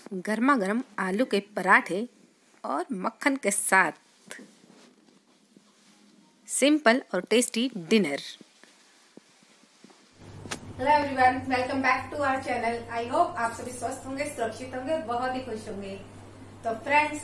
गर्मा गर्म आलू के पराठे और मक्खन के साथ सिंपल और tasty dinner. Hello everyone, welcome back to our channel. I hope आप सभी स्वस्थ होंगे, सुरक्षित होंगे, बहुत ही खुश होंगे। तो फ्रेंड्स,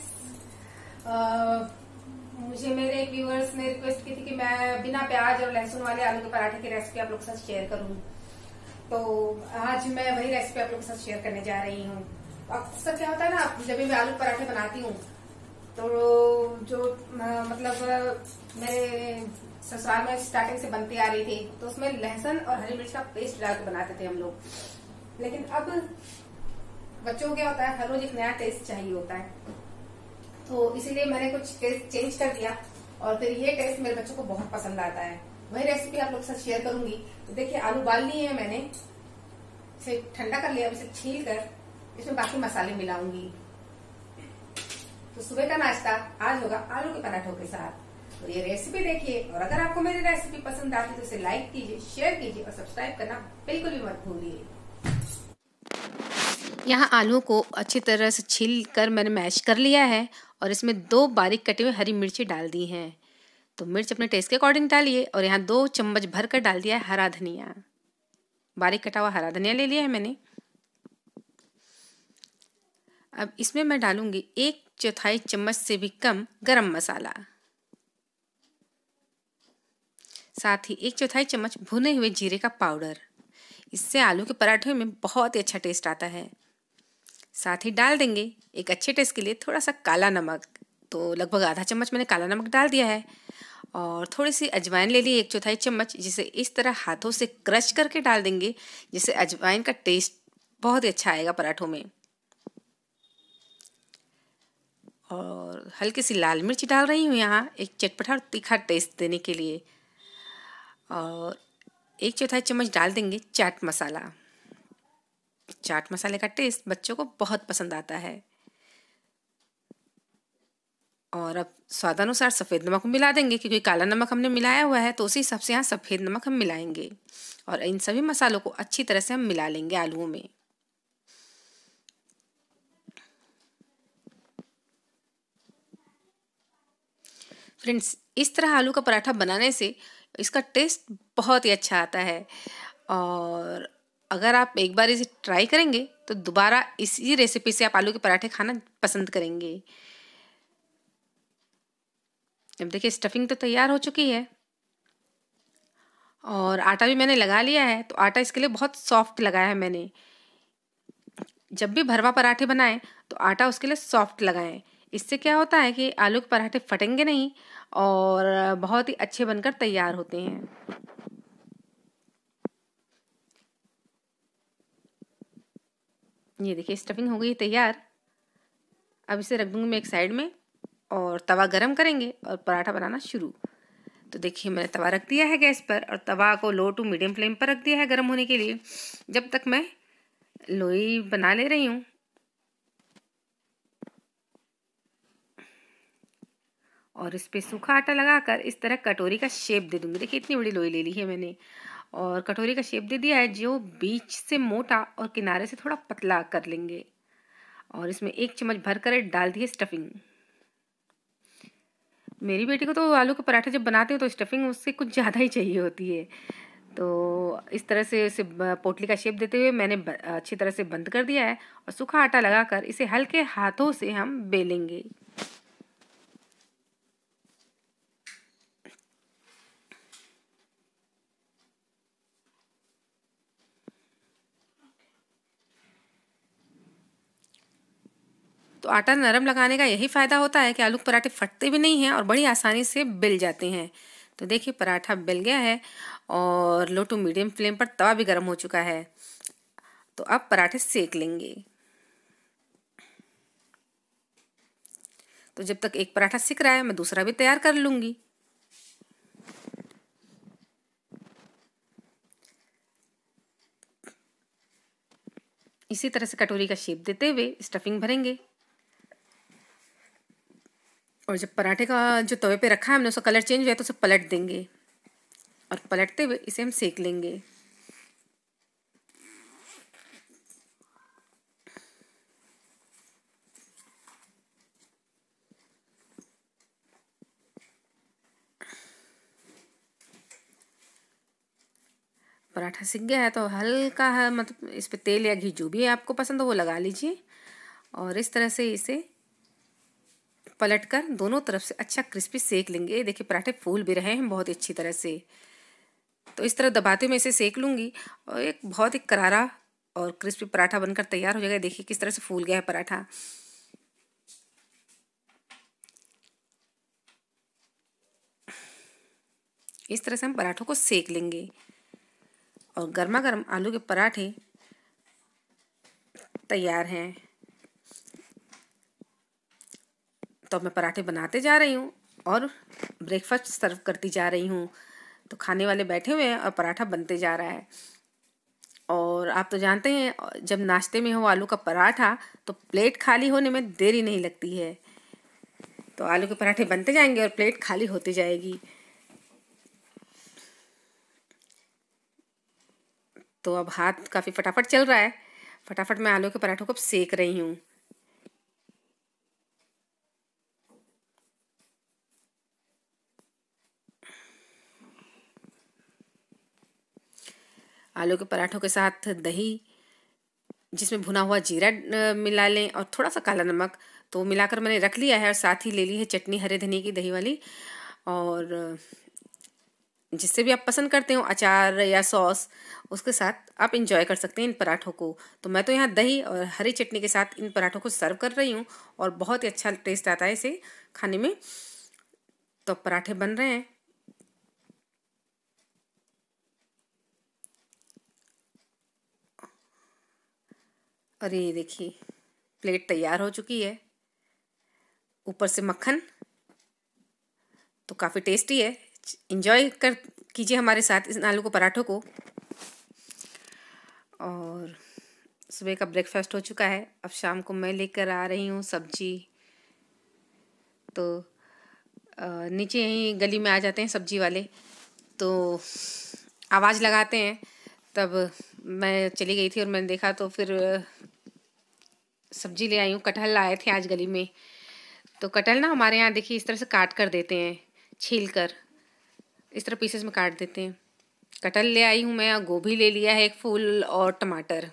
मुझे मेरे एक व्यूअर्स ने रिक्वेस्ट की थी कि मैं बिना प्याज और लहसुन वाले आलू के पराठे की रेसिपी आप लोग के साथ शेयर करूं। तो आज मैं वही रेसिपी आप लोग के साथ शेयर करने जा रही हूँ। अक्सर क्या होता है ना, जब भी मैं आलू पराठे बनाती हूँ तो जो मतलब मेरे ससुराल में स्टार्टिंग से बनती आ रही थी तो उसमें लहसुन और हरी मिर्च का पेस्ट डाल के बनाते थे हम लोग। लेकिन अब बच्चों को क्या होता है, हर रोज एक नया टेस्ट चाहिए होता है, तो इसीलिए मैंने कुछ टेस्ट चेंज कर दिया और फिर ये टेस्ट मेरे बच्चों को बहुत पसंद आता है। वही रेसिपी आप लोग के साथ शेयर करूंगी। तो देखिए, आलू उबाल लिए हैं मैंने, इसे ठंडा कर लिया। इसे छील कर इसमें बाकी मसाले मिलाऊंगी। तो सुबह का नाश्ता आज होगा आलू के पराठों के साथ। तो ये रेसिपी देखिए, और अगर आपको मेरी रेसिपी पसंद आती तो इसे लाइक कीजिए, शेयर कीजिए और सब्सक्राइब करना बिल्कुल भी मत भूलिए। यहाँ आलू को अच्छी तरह से छील कर मैंने मैश कर लिया है और इसमें 2 बारीक कटी हुई हरी मिर्ची डाल दी हैं। तो मिर्च अपने टेस्ट के अकॉर्डिंग डालिए। और यहाँ 2 चम्मच भर कर डाल दिया है हरा धनिया, बारीक कटा हुआ हरा धनिया ले लिया है मैंने। अब इसमें मैं डालूंगी 1/4 चम्मच से भी कम गरम मसाला, साथ ही 1/4 चम्मच भुने हुए जीरे का पाउडर। इससे आलू के पराठे में बहुत ही अच्छा टेस्ट आता है। साथ ही डाल देंगे एक अच्छे टेस्ट के लिए थोड़ा सा काला नमक। तो लगभग आधा चम्मच मैंने काला नमक डाल दिया है। और थोड़ी सी अजवाइन ले ली 1/4 चम्मच, जिसे इस तरह हाथों से क्रश करके डाल देंगे, जिससे अजवाइन का टेस्ट बहुत ही अच्छा आएगा पराठों में। और हल्की सी लाल मिर्च डाल रही हूँ यहाँ, एक चटपटा और तीखा टेस्ट देने के लिए। और 1/4 चम्मच डाल देंगे चाट मसाला। चाट मसाले का टेस्ट बच्चों को बहुत पसंद आता है। और अब स्वादानुसार सफ़ेद नमक मिला देंगे, क्योंकि काला नमक हमने मिलाया हुआ है, तो उसी हिसाब से यहाँ सफ़ेद नमक हम मिलाएंगे। और इन सभी मसालों को अच्छी तरह से हम मिला लेंगे आलूओं में। फ्रेंड्स, इस तरह आलू का पराठा बनाने से इसका टेस्ट बहुत ही अच्छा आता है। और अगर आप एक बार इसे ट्राई करेंगे तो दोबारा इसी रेसिपी से आप आलू के पराठे खाना पसंद करेंगे। अब देखिए, स्टफिंग तो तैयार हो चुकी है और आटा भी मैंने लगा लिया है। तो आटा इसके लिए बहुत सॉफ्ट लगाया है मैंने। जब भी भरवा पराठे बनाएं तो आटा उसके लिए सॉफ्ट लगाएं। इससे क्या होता है कि आलू के पराठे फटेंगे नहीं और बहुत ही अच्छे बनकर तैयार होते हैं। ये देखिए, स्टफिंग हो गई तैयार। अब इसे रख दूंगी मैं एक साइड में और तवा गरम करेंगे और पराठा बनाना शुरू। तो देखिए, मैंने तवा रख दिया है गैस पर और तवा को लो टू मीडियम फ्लेम पर रख दिया है गरम होने के लिए, जब तक मैं लोई बना ले रही हूँ। और इस पे सूखा आटा लगाकर इस तरह कटोरी का शेप दे दूंगी। देखिए, इतनी बड़ी लोई ले ली है मैंने और कटोरी का शेप दे दिया है, जो बीच से मोटा और किनारे से थोड़ा पतला कर लेंगे। और इसमें 1 चम्मच भर कर डाल दी है स्टफिंग। मेरी बेटी को तो आलू के पराठे जब बनाते हो तो स्टफिंग उससे कुछ ज़्यादा ही चाहिए होती है। तो इस तरह से इसे पोटली का शेप देते हुए मैंने अच्छी तरह से बंद कर दिया है और सूखा आटा लगाकर इसे हल्के हाथों से हम बेलेंगे। तो आटा नरम लगाने का यही फ़ायदा होता है कि आलू के पराठे फटते भी नहीं हैं और बड़ी आसानी से बिल जाते हैं। तो देखिए, पराठा बिल गया है और लो टू मीडियम फ्लेम पर तवा भी गर्म हो चुका है। तो अब पराठे सेक लेंगे। तो जब तक एक पराठा सिक रहा है, मैं दूसरा भी तैयार कर लूँगी। इसी तरह से कटोरी का शेप देते हुए स्टफिंग भरेंगे। और जब पराठे का जो तवे पे रखा है हमने, उसका कलर चेंज हुआ है तो उसे पलट देंगे और पलटते हुए इसे हम सेक लेंगे। पराठा सिक गया है तो हल्का है, मतलब इस पे तेल या घी जो भी आपको पसंद हो वो लगा लीजिए और इस तरह से इसे पलटकर दोनों तरफ से अच्छा क्रिस्पी सेक लेंगे। देखिए पराठे फूल भी रहे हैं बहुत ही अच्छी तरह से। तो इस तरह दबाते हुए इसे सेक लूँगी और एक बहुत ही करारा और क्रिस्पी पराठा बनकर तैयार हो जाएगा। देखिए किस तरह से फूल गया है पराठा। इस तरह से हम पराठों को सेक लेंगे और गर्मा गर्म आलू के पराठे तैयार हैं। तो मैं पराठे बनाते जा रही हूँ और ब्रेकफास्ट सर्व करती जा रही हूँ। तो खाने वाले बैठे हुए हैं और पराठा बनते जा रहा है। और आप तो जानते हैं जब नाश्ते में हो आलू का पराठा तो प्लेट खाली होने में देरी नहीं लगती है। तो आलू के पराठे बनते जाएंगे और प्लेट खाली होती जाएगी। तो अब हाथ काफ़ी फटाफट चल रहा है, फटाफट मैं आलू के पराठों को सेक रही हूँ। आलू के पराठों के साथ दही जिसमें भुना हुआ जीरा मिला लें और थोड़ा सा काला नमक, तो मिलाकर मैंने रख लिया है। और साथ ही ले ली है चटनी हरे धनिए की दही वाली, और जिससे भी आप पसंद करते हो अचार या सॉस, उसके साथ आप इंजॉय कर सकते हैं इन पराठों को। तो मैं तो यहाँ दही और हरी चटनी के साथ इन पराठों को सर्व कर रही हूँ और बहुत ही अच्छा टेस्ट आता है इसे खाने में। तो पराठे बन रहे हैं। और ये देखिए प्लेट तैयार हो चुकी है, ऊपर से मक्खन, तो काफ़ी टेस्टी है। इंजॉय कर कीजिए हमारे साथ इस आलू को पराठों को। और सुबह का ब्रेकफास्ट हो चुका है, अब शाम को मैं लेकर आ रही हूँ सब्जी। तो नीचे यहीं गली में आ जाते हैं सब्जी वाले, तो आवाज़ लगाते हैं। तब मैं चली गई थी और मैंने देखा तो फिर सब्जी ले आई हूँ। कटहल लाए थे आज गली में। तो कटहल ना हमारे यहाँ देखिए इस तरह से काट कर देते हैं, छील कर इस तरह पीसेस में काट देते हैं। कटहल ले आई हूँ मैं, गोभी ले लिया है एक फूल और टमाटर।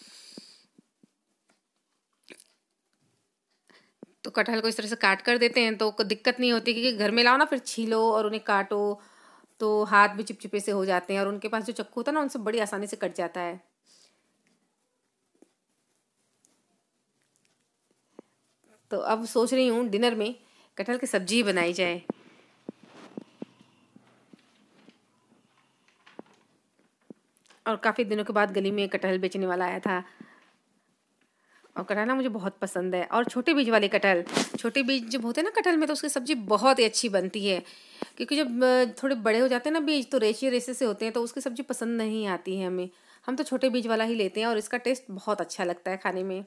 तो कटहल को इस तरह से काट कर देते हैं तो दिक्कत नहीं होती, क्योंकि घर में लाओ ना फिर छीलो और उन्हें काटो तो हाथ भी चिपचिपे से हो जाते हैं, और उनके पास जो चक्कू होता है ना उनसे बड़ी आसानी से कट जाता है। तो अब सोच रही हूँ डिनर में कटहल की सब्जी बनाई जाए। और काफ़ी दिनों के बाद गली में कटहल बेचने वाला आया था, और कटहल ना मुझे बहुत पसंद है। और छोटे बीज वाले कटहल, छोटे बीज जब होते हैं ना कटहल में, तो उसकी सब्ज़ी बहुत ही अच्छी बनती है। क्योंकि जब थोड़े बड़े हो जाते हैं ना बीज, तो रेशे रेशे से होते हैं, तो उसकी सब्ज़ी पसंद नहीं आती है हमें। हम तो छोटे बीज वाला ही लेते हैं और इसका टेस्ट बहुत अच्छा लगता है खाने में।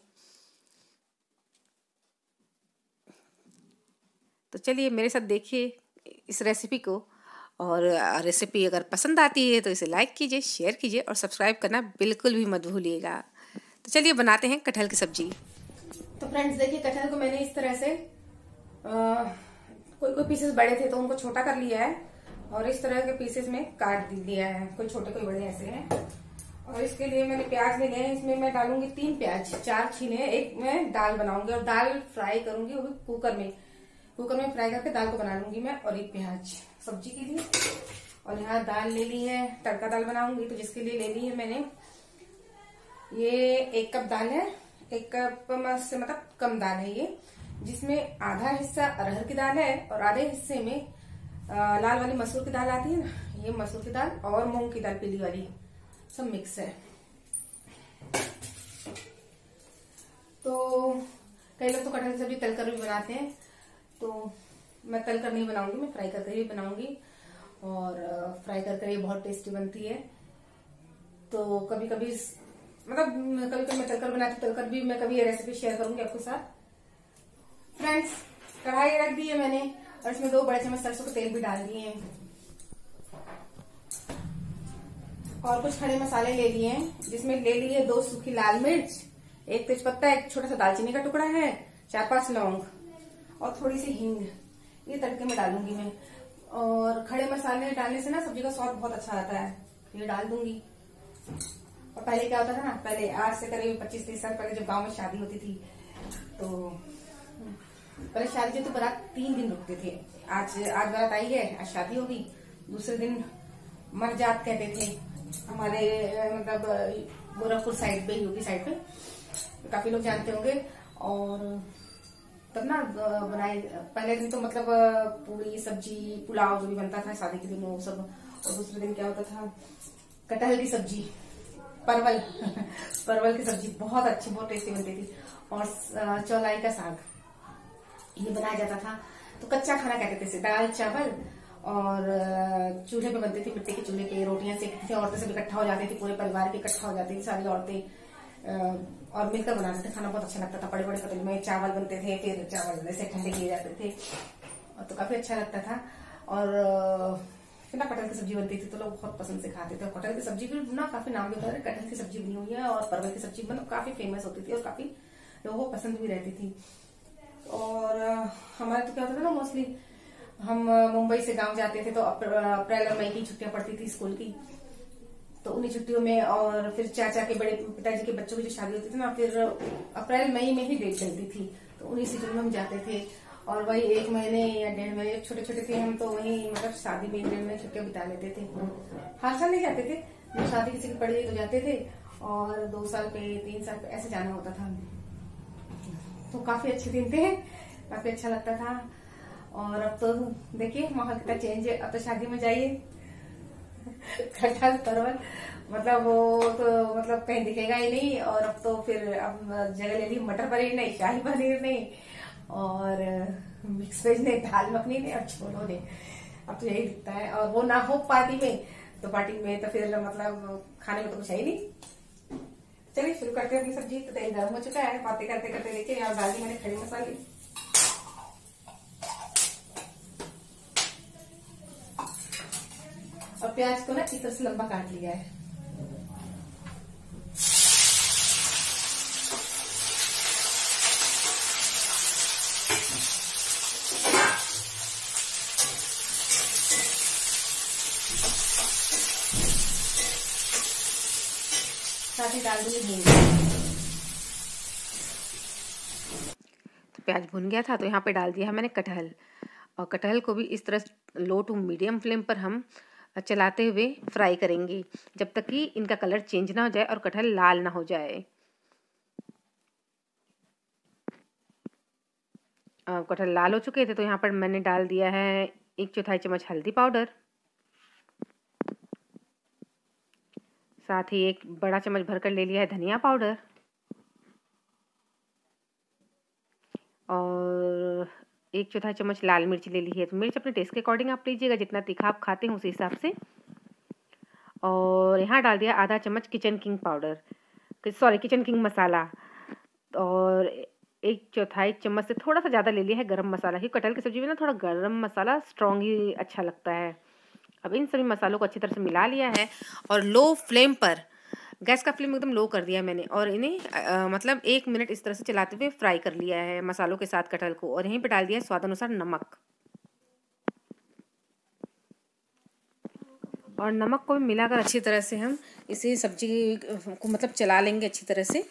तो चलिए मेरे साथ देखिए इस रेसिपी को, और रेसिपी अगर पसंद आती है तो इसे लाइक कीजिए, शेयर कीजिए और सब्सक्राइब करना बिल्कुल भी मत भूलिएगा। तो चलिए बनाते हैं कटहल की सब्जी। तो फ्रेंड्स देखिए कटहल को मैंने इस तरह से कोई कोई पीसेस बड़े थे तो उनको छोटा कर लिया है, और इस तरह के पीसेस में काट दिया है, कोई छोटे कोई बड़े ऐसे हैं। और इसके लिए मैंने प्याज ले लिया है, इसमें मैं डालूंगी 3 प्याज, 4 छीले, एक मैं दाल बनाऊंगी और दाल फ्राई करूंगी, वो भी कुकर में फ्राई करके दाल को बना लूंगी मैं। और एक प्याज सब्जी के लिए, और यहाँ दाल ले ली है, तड़का दाल बनाऊंगी तो जिसके लिए ले ली है मैंने ये 1 कप दाल है। 1 कप से मतलब कम दाल है ये, जिसमें आधा हिस्सा अरहर की दाल है और आधे हिस्से में लाल वाली मसूर की दाल आती है ना, ये मसूर की दाल और मूंग की दाल पीली वाली, सब मिक्स है। तो कई लोग तो कटहल की सब्जी तलकर भी बनाते हैं, तो मैं तलकर नहीं बनाऊंगी, मैं फ्राई करके ही बनाऊंगी। और फ्राई करके ये बहुत टेस्टी बनती है। तो कभी कभी मतलब कभी कभी मैं तलकर बनाती, तलकर भी मैं कभी ये रेसिपी शेयर करूंगी आपके साथ। फ्रेंड्स कढ़ाई रख दी है मैंने और इसमें 2 बड़े चम्मच सरसों का तेल भी डाल दिए हैं, और कुछ खड़े मसाले ले लिए हैं, जिसमें ले लिए 2 सूखी लाल मिर्च, 1 तेजपत्ता, 1 छोटा सा दालचीनी का टुकड़ा है, 4-5 लौंग और थोड़ी सी हींग, ये तड़के में डालूंगी मैं। और खड़े मसाले डालने से ना सब्जी का स्वाद बहुत अच्छा आता है, ये डाल दूंगी। और पहले क्या होता था ना, पहले आज से करीब 25-30 साल पहले जब गांव में शादी होती थी तो पहले शादी तो बारात 3 दिन रुकते थे। आज बारात आई है, आज शादी होगी, दूसरे दिन मर जात कहते थे हमारे मतलब गोरखपुर साइड पे, यूपी साइड पे काफी लोग जानते होंगे। और तब ना बनाए पहले दिन तो मतलब पूरी सब्जी पुलाव जो भी बनता था शादी के दिन वो सब, और दूसरे दिन क्या होता था कटहल की सब्जी, परवल परवल की सब्जी बहुत अच्छी, बहुत टेस्टी बनती थी, और चौलाई का साग ये बनाया जाता था। तो कच्चा खाना कहते थे, दाल चावल, और चूल्हे पे बनते थे, मिट्टी के चूल्हे पे रोटियां सेकती थी, औरतें सब इकट्ठा हो जाती थी, पूरे परिवार के इकट्ठा हो जाती थी सारी औरतें, और मिलकर बनाते थे खाना, बहुत अच्छा लगता था। बड़े बड़े पतीले में चावल बनते थे, फिर चावल ऐसे ठंडे किए जाते थे, और तो काफी अच्छा लगता था। और फिर ना कटहल की सब्जी बनती थी तो लोग बहुत पसंद से खाते थे। कटहल की सब्जी भी ना काफी नाम भी होता है, कटहल की सब्जी बनी हुई है, और परवल की सब्जी मतलब काफी फेमस होती थी और काफी लोगों को पसंद भी रहती थी। और हमारे तो क्या होता था ना, मोस्टली हम मुंबई से गांव जाते थे तो अप्रैल और मई की छुट्टियां पड़ती थी स्कूल की, तो उन्हीं छुट्टियों में, और फिर चाचा के बड़े पिताजी के बच्चों की जो शादी होती थी ना, फिर अप्रैल मई में ही डेट चलती थी, तो उन्हीं सीजन में हम जाते थे। और वही 1 महीने या 1.5 महीने, छोटे छोटे थे हम तो वही मतलब शादी में 1-1.5 महीने छुट्टियां बिता लेते थे। हर साल नहीं जाते थे, जब शादी किसी की पड़ी गई तो जाते थे, और 2 साल पे 3 साल पे ऐसे जाना होता था। तो काफी अच्छे दिन थे, काफी अच्छा लगता था। और अब तो देखिए माहौल कितना चेंज है, अब तो शादी में जाइए कटहल परवल मतलब वो तो मतलब कहीं दिखेगा ही नहीं। और अब तो फिर अब जगह ले ली मटर पनीर नहीं, शाही पनीर नहीं, और मिक्स वेज नहीं, दाल मखनी नहीं, और छोलो नहीं, अब तो यही दिखता है। और वो ना हो पार्टी में तो फिर मतलब खाने में तो कुछ है ही नहीं। चलिए शुरू करते हैं अपनी सब्जी। तो तेल गर्म हो चुका है, बातें करते करते देखिए यहाँ डाल दी मैंने खड़े मसाले, और प्याज को ना इस तरह से लंबा काट लिया है। साथ ही डाल दूंगी हींग। तो प्याज भुन गया था तो यहाँ पे डाल दिया है मैंने कटहल, और कटहल को भी इस तरह लो टू मीडियम फ्लेम पर हम चलाते हुए फ्राई करेंगे जब तक कि इनका कलर चेंज ना हो जाए और कटहल लाल ना हो जाए। कटहल लाल हो चुके थे तो यहाँ पर मैंने डाल दिया है 1/4 चम्मच हल्दी पाउडर, साथ ही 1 बड़ा चम्मच भरकर ले लिया है धनिया पाउडर, और 1/4 चम्मच लाल मिर्च ले ली है। तो मिर्च अपने टेस्ट के अकॉर्डिंग आप लीजिएगा, जितना तीखा आप खाते हैं उसी हिसाब से। और यहाँ डाल दिया आधा चम्मच किचन किंग मसाला, और 1/4 चम्मच से थोड़ा सा ज़्यादा ले लिया है गरम मसाला, क्योंकि कटहल की सब्जी में ना थोड़ा गरम मसाला स्ट्रॉन्ग ही अच्छा लगता है। अब इन सभी मसालों को अच्छी तरह से मिला लिया है, और लो फ्लेम पर, गैस का फ्लेम एकदम लो कर दिया मैंने, और इन्हें मतलब 1 मिनट इस तरह से चलाते हुए फ्राई कर लिया है मसालों के साथ कटहल को। और यहीं पे डाल दिया है स्वाद अनुसार नमक, और नमक को भी मिलाकर अच्छी तरह से हम इसी सब्जी को मतलब चला लेंगे अच्छी तरह से।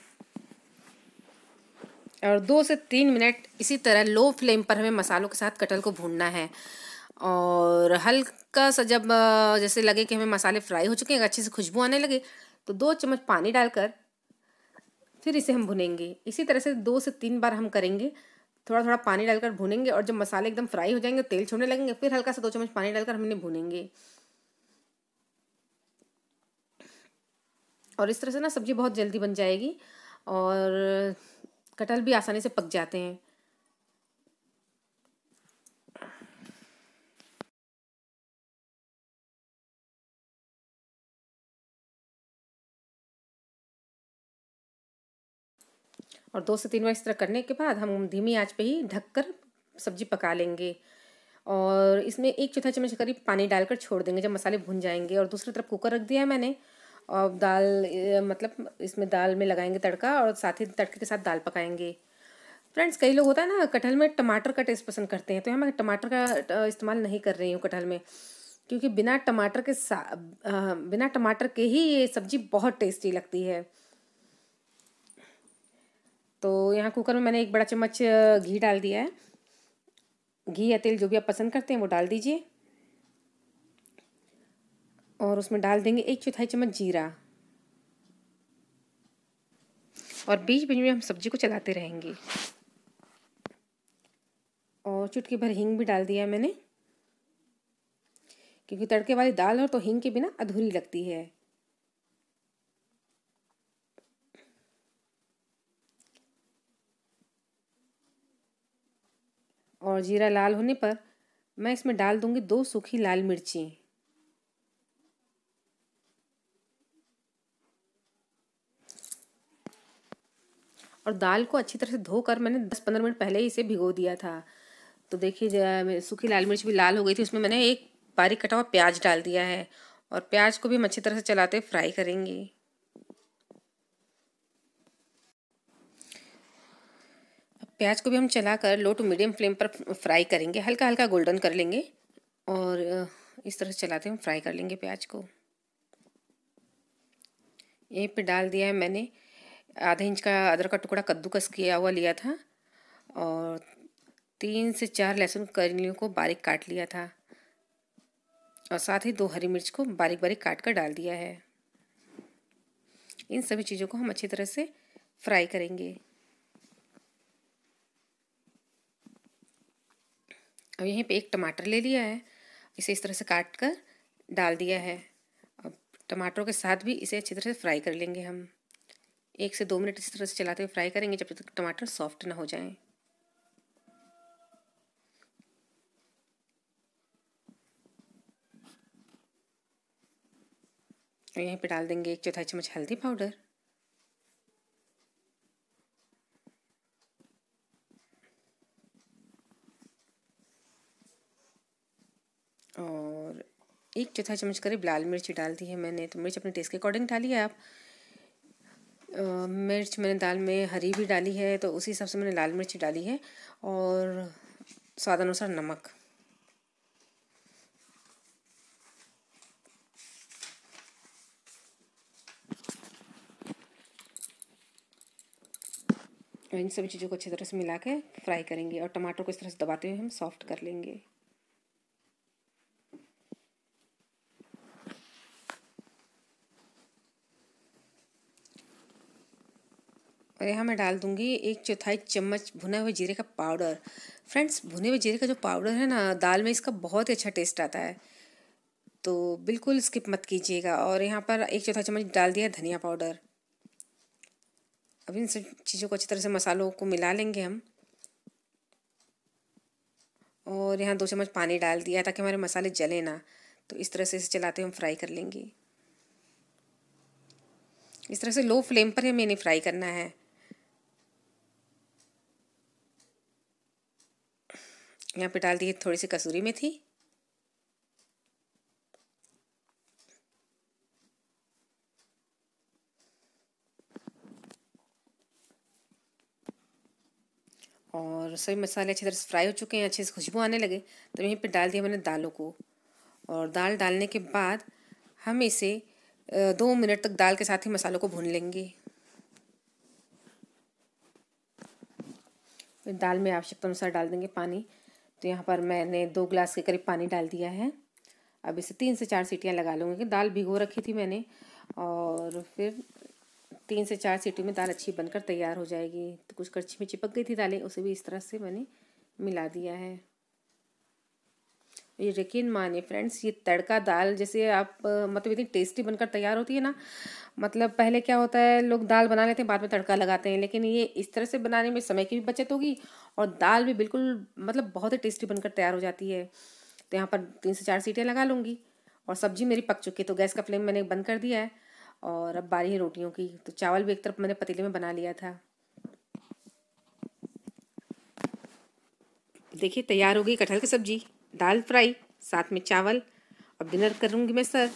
और 2 से 3 मिनट इसी तरह लो फ्लेम पर हमें मसालों के साथ कटहल को भूनना है। और हल्का सा जब जैसे लगे कि हमें मसाले फ्राई हो चुके हैं, अच्छे से खुशबू आने लगे, तो 2 चम्मच पानी डालकर फिर इसे हम भुनेंगे। इसी तरह से 2 से 3 बार हम करेंगे, थोड़ा थोड़ा पानी डालकर भुनेंगे, और जब मसाले एकदम फ्राई हो जाएंगे, तेल छोड़ने लगेंगे, फिर हल्का सा 2 चम्मच पानी डालकर हम इन्हें भुनेंगे। और इस तरह से ना सब्जी बहुत जल्दी बन जाएगी, और कटहल भी आसानी से पक जाते हैं। और 2 से 3 बार इस तरह करने के बाद हम धीमी आंच पे ही ढककर सब्जी पका लेंगे, और इसमें 1/4 चम्मच करीब पानी डालकर छोड़ देंगे जब मसाले भुन जाएंगे। और दूसरी तरफ कुकर रख दिया है मैंने, और दाल मतलब इसमें दाल में लगाएंगे तड़का, और साथ ही तड़के के साथ दाल पकाएंगे। फ्रेंड्स, कई लोग होता है ना कटहल में टमाटर का टेस्ट पसंद करते हैं, तो यहाँ मैं टमाटर का इस्तेमाल नहीं कर रही हूँ कटहल में। क्योंकि बिना टमाटर के ही ये सब्जी बहुत टेस्टी लगती है। तो यहाँ कुकर में मैंने 1 बड़ा चम्मच घी डाल दिया है। घी या तेल जो भी आप पसंद करते हैं वो डाल दीजिए, और उसमें डाल देंगे 1/4 चम्मच जीरा, और बीच बीच में हम सब्जी को चलाते रहेंगे। और चुटकी भर हींग भी डाल दिया है मैंने, क्योंकि तड़के वाली दाल हो तो हींग के बिना अधूरी लगती है। और जीरा लाल होने पर मैं इसमें डाल दूंगी 2 सूखी लाल मिर्ची। और दाल को अच्छी तरह से धोकर मैंने 10-15 मिनट पहले ही इसे भिगो दिया था। तो देखिए सूखी लाल मिर्च भी लाल हो गई थी। उसमें मैंने एक बारीक कटा हुआ प्याज डाल दिया है, और प्याज को भी हम अच्छी तरह से चलाते हुए फ्राई करेंगे। अब प्याज को भी हम चलाकर लो टू मीडियम फ्लेम पर फ्राई करेंगे, हल्का हल्का गोल्डन कर लेंगे, और इस तरह से चलाते हम फ्राई कर लेंगे प्याज को। यहीं पे डाल दिया है मैंने आधे इंच का अदरक का टुकड़ा कद्दूकस किया हुआ लिया था, और 3 से 4 लहसुन कलियों को बारीक काट लिया था, और साथ ही 2 हरी मिर्च को बारीक बारीक काट कर डाल दिया है। इन सभी चीज़ों को हम अच्छी तरह से फ्राई करेंगे। अब यहीं पे 1 टमाटर ले लिया है, इसे इस तरह से काट कर डाल दिया है। अब टमाटरों के साथ भी इसे अच्छी तरह से फ्राई कर लेंगे हम। 1 से 2 मिनट इस तरह से चलाते हुए फ्राई करेंगे जब तक टमाटर सॉफ्ट ना हो जाएं। और यहीं पे डाल देंगे 1/4 चम्मच हल्दी पाउडर, और 1/4 चम्मच करीब लाल मिर्च डाल दी है मैंने। तो मिर्च अपने टेस्ट के अकॉर्डिंग डालिए आप। मिर्च मैंने दाल में हरी भी डाली है, तो उसी हिसाब से मैंने लाल मिर्च डाली है, और स्वाद अनुसार नमक। इन सभी चीज़ों को अच्छी तरह से मिला के फ्राई करेंगे, और टमाटर को इस तरह से दबाते हुए हम सॉफ्ट कर लेंगे। और यहाँ मैं डाल दूँगी 1/4 चम्मच भुने हुए जीरे का पाउडर। फ्रेंड्स, भुने हुए जीरे का जो पाउडर है ना, दाल में इसका बहुत ही अच्छा टेस्ट आता है, तो बिल्कुल स्किप मत कीजिएगा। और यहाँ पर 1/4 चम्मच डाल दिया धनिया पाउडर। अब इन सब चीज़ों को अच्छी तरह से मसालों को मिला लेंगे हम, और यहाँ 2 चम्मच पानी डाल दिया ताकि हमारे मसाले जले ना। तो इस तरह से इसे चलाते हुए हम फ्राई कर लेंगे। इस तरह से लो फ्लेम पर हमें इन्हें फ्राई करना है। यहाँ पे डाल दी थोड़ी सी कसूरी मेथी, और सभी मसाले अच्छी तरह से फ्राई हो चुके हैं, अच्छे से खुशबू आने लगे। तो यहीं पे डाल दिया मैंने दालों को, और दाल डालने के बाद हम इसे 2 मिनट तक दाल के साथ ही मसालों को भून लेंगे। फिर दाल में आवश्यकता अनुसार डाल देंगे पानी। तो यहाँ पर मैंने 2 गिलास के करीब पानी डाल दिया है। अब इसे 3 से 4 सीटियाँ लगा लूँगी, कि दाल भिगो रखी थी मैंने, और फिर 3 से 4 सीटी में दाल अच्छी बनकर तैयार हो जाएगी। तो कुछ कड़छी में चिपक गई थी दालें, उसे भी इस तरह से मैंने मिला दिया है। ये यकीन मानिए फ्रेंड्स, ये तड़का दाल जैसे आप मतलब इतनी टेस्टी बनकर तैयार होती है ना। मतलब पहले क्या होता है, लोग दाल बना लेते हैं बाद में तड़का लगाते हैं, लेकिन ये इस तरह से बनाने में समय की भी बचत होगी, और दाल भी बिल्कुल मतलब बहुत ही टेस्टी बनकर तैयार हो जाती है। तो यहाँ पर 3 से 4 सीटियाँ लगा लूँगी, और सब्जी मेरी पक चुकी है। तो गैस का फ्लेम मैंने बंद कर दिया है, और अब बारी है रोटियों की। तो चावल भी एक तरफ मैंने पतीले में बना लिया था। देखिए तैयार हो गई कटहल की सब्जी, दाल फ्राई, साथ में चावल। अब डिनर करूँगी मैं सर।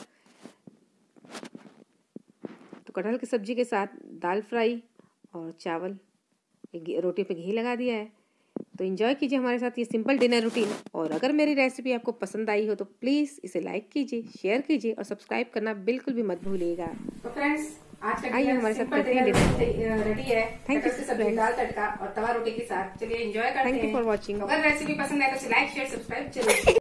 तो कटहल की सब्जी के साथ दाल फ्राई और चावल, रोटी पे घी लगा दिया है। तो एंजॉय कीजिए हमारे साथ ये सिंपल डिनर रूटीन। और अगर मेरी रेसिपी आपको पसंद आई हो तो प्लीज़ इसे लाइक कीजिए, शेयर कीजिए और सब्सक्राइब करना बिल्कुल भी मत भूलिएगा। तो फ्रेंड्स आज का आइए हमारे साथ करते हैं डिनर। रेडी है। थैंक यू सब्जी, दाल तड़का और तवा रोटी के साथ। चलिए एंजॉय करते हैं। Thank you for watching. अगर रेसिपी पसंद है तो लाइक शेयर सब्सक्राइब जरूर।